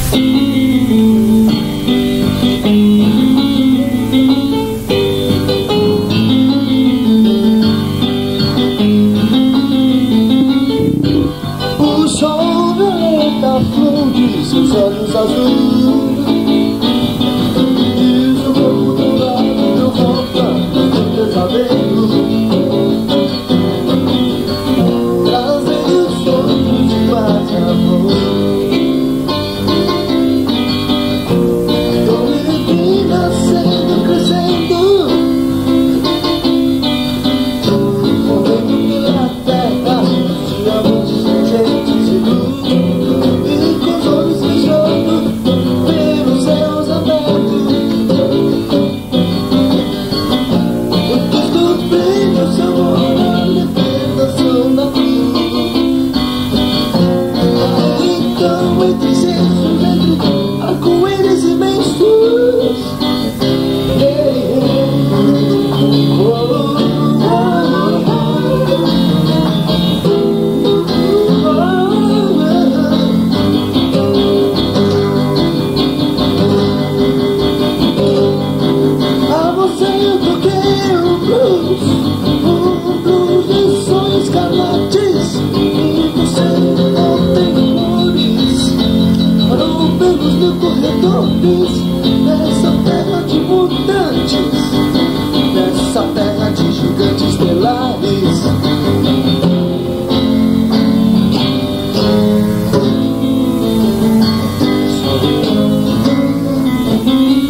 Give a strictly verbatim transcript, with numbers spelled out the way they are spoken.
Seus olhos azuis diz o corpo dourado, meu volta do pesadelo, trazendo sonhos de paz e amor. Eu me vi nascendo, crescendo, morrendo pela terra, diamantes, gentes e luz. Entre incensos, entre arco-íris imensos, hey, hey. Oh, oh, oh, oh. A você eu toquei um blues, um blues de sonhos escarlates, e você não tem parou pelos mil corredores nessa terra de mutantes, nessa terra de gigantes estelares. Só